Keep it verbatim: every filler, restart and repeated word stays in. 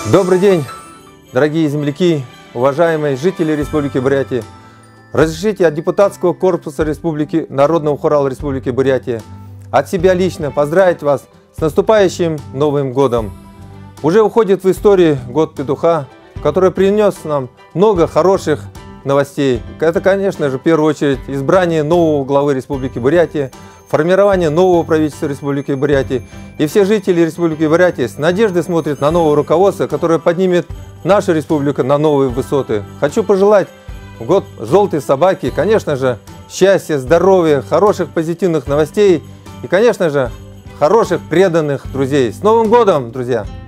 Добрый день, дорогие земляки, уважаемые жители Республики Бурятия. Разрешите от депутатского корпуса Республики, Народного хора Республики Бурятия от себя лично поздравить вас с наступающим Новым годом. Уже уходит в историю год петуха, который принес нам много хороших новостей. Это, конечно же, в первую очередь избрание нового главы Республики Бурятия, формирование нового правительства Республики Бурятия. И все жители Республики Бурятия с надеждой смотрят на новое руководство, которое поднимет нашу республику на новые высоты. Хочу пожелать в год желтой собаки, конечно же, счастья, здоровья, хороших позитивных новостей и, конечно же, хороших преданных друзей. С Новым годом, друзья!